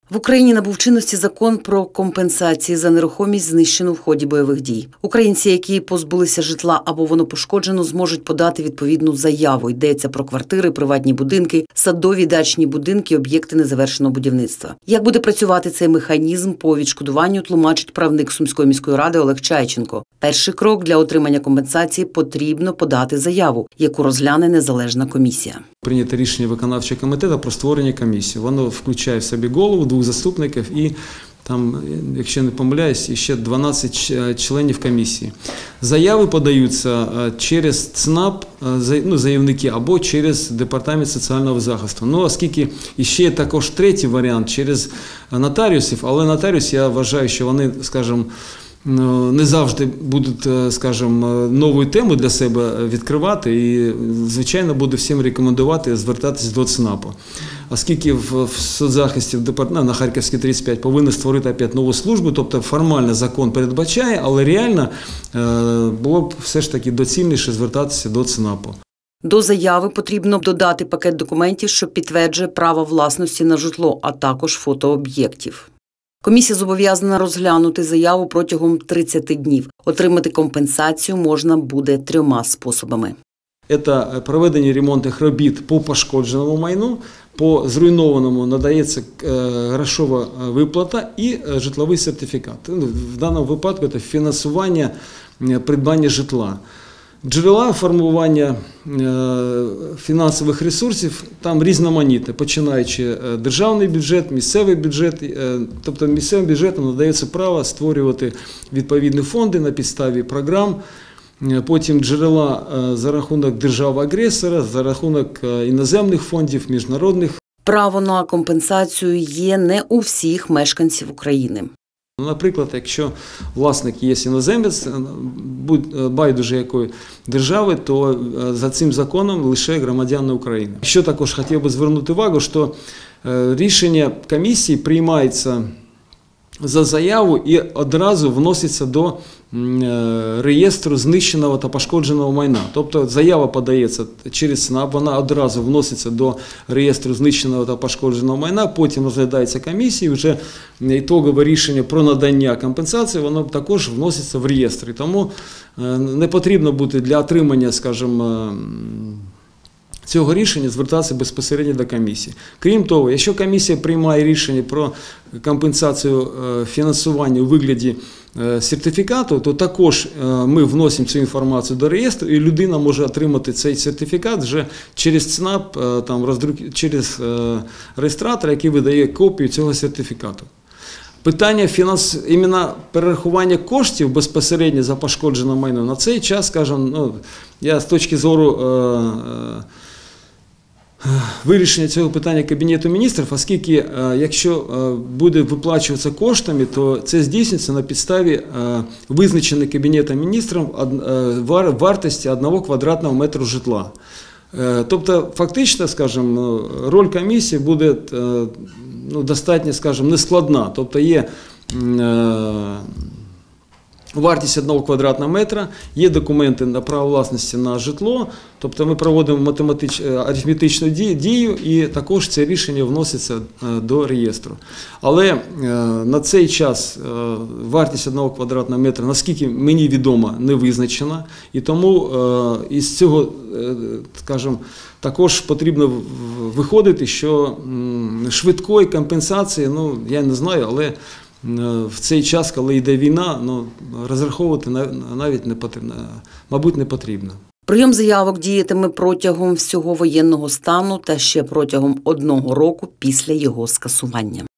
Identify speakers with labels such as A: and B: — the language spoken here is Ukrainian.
A: В Україні набув чинності закон про компенсації за нерухомість, знищену в ході бойових дій. Українці, які позбулися житла або воно пошкоджено, зможуть подати відповідну заяву. Йдеться про квартири, приватні будинки, садові, дачні будинки, об'єкти незавершеного будівництва. Як буде працювати цей механізм по відшкодуванню, тлумачить правник Сумської міської ради Олег Чайченко. Перший крок для отримання компенсації – потрібно подати заяву, яку розгляне незалежна комісія.
B: Прийнято рішення виконавчого комітету про створення комісії. Воно включає в собі голову, 2 заступників і, там, якщо не помиляюсь, ще 12 членів комісії. Заяви подаються через ЦНАП, заявники, або через Департамент соціального захисту. Оскільки ще є також третій варіант через нотаріусів, але нотаріуси, я вважаю, що вони, скажімо, не завжди будуть, скажімо, нову тему для себе відкривати і, звичайно, буду всім рекомендувати звертатись до ЦНАПу. Оскільки в соцзахисті на Харківській 35 повинні створити опять нову службу, тобто формально закон передбачає, але реально було б все ж таки доцільніше звертатися до ЦНАПу.
A: До заяви потрібно додати пакет документів, що підтверджує право власності на житло, а також фото об'єктів. Комісія зобов'язана розглянути заяву протягом 30 днів. Отримати компенсацію можна буде 3 способами.
B: Це проведення ремонтних робіт по пошкодженому майну, по зруйнованому надається грошова виплата і житловий сертифікат. В даному випадку це фінансування придбання житла. Джерела формування фінансових ресурсів там різноманітні, починаючи державний бюджет, місцевий бюджет. Тобто місцевим бюджетам надається право створювати відповідні фонди на підставі програм, потім джерела за рахунок держави-агресора, за рахунок іноземних фондів, міжнародних.
A: Право на компенсацію є не у всіх мешканців України.
B: Наприклад, якщо власник є іноземець, байдуже якої держави, то за цим законом лише громадяни України. Що також хотів би звернути увагу, що рішення комісії приймається за заяву і одразу вноситься до реєстру знищеного та пошкодженого майна. Тобто заява подається через ЦНАП, вона одразу вноситься до реєстру знищеного та пошкодженого майна, потім розглядається комісією, вже ітогове рішення про надання компенсації, воно також вноситься в реєстр. Тому не потрібно бути для отримання, скажімо, цього рішення звертатися безпосередньо до комісії. Крім того, якщо комісія приймає рішення про компенсацію фінансування у вигляді сертифікату, то також ми вносимо цю інформацію до реєстру, і людина може отримати цей сертифікат вже через ЦНАП, через реєстратора, який видає копію цього сертифікату. Питання іменно перерахування коштів безпосередньо за пошкоджене майно на цей час, скажімо, я з точки зору вирішення цього питання Кабінету міністрів, оскільки якщо буде виплачуватися коштами, то це здійснюється на підставі визначеної Кабінетом міністрів вартості 1 квадратного метру житла. Тобто, фактично, скажімо, роль комісії буде достатньо, скажімо, нескладна. Тобто є вартість 1 квадратного метра, є документи на право власності на житло, тобто ми проводимо арифметичну дію і також це рішення вноситься до реєстру. Але на цей час вартість 1 квадратного метра, наскільки мені відомо, не визначена, і тому із цього, скажімо, також потрібно виходити, що швидкої компенсації, я не знаю, але в цей час, коли йде війна, розраховувати навіть не потрібно, мабуть, не потрібно.
A: Прийом заявок діятиме протягом всього воєнного стану та ще протягом 1 року після його скасування.